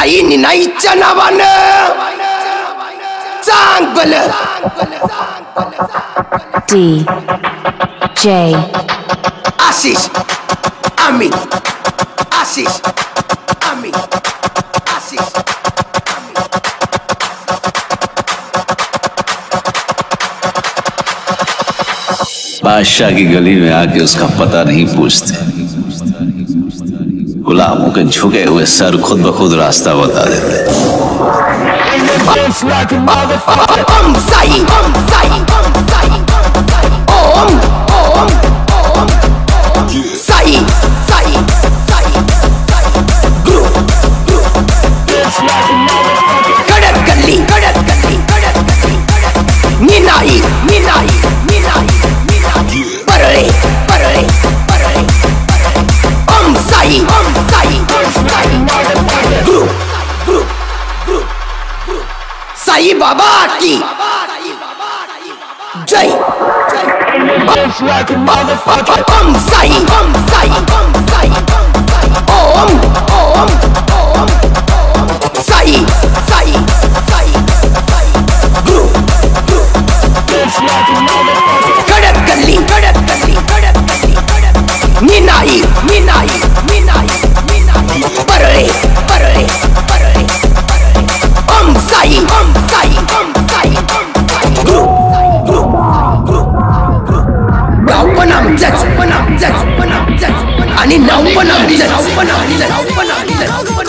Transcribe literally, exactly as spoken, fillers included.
साई निनाईच्या नावानं चांगलं डी जे आशिष अमित आशिष अमित आशिष बादशाह की गली में आके उसका पता नहीं पूछते, गुलामों के झुके हुए सर खुद ब खुद रास्ता बता देते। ओम साई ओम साई ओम साई ओम ओम ओम साई साई साई गुरु कड़क गली कड़क गली कड़क गली निनाई निनाई निनाई परले परले परले ओम साई ओम साई ओम साई गुरु गुरु गुरु साई बाबा की जय। ओम साई ओम साई ओम साई ओम ओम ओम साई साई साई गुरु गुरु कड़क गली कड़क गली कड़क गली निनाई निनाई निनाई निनाई परले परले परले ओम साई ओम साई ओम साई गुरु गुरु गुरु गाव पण आमचंच पण आमचंच पण आमचंच आणि नाव पण आमचंच नाव पण आमचंच नाव पण आमचंच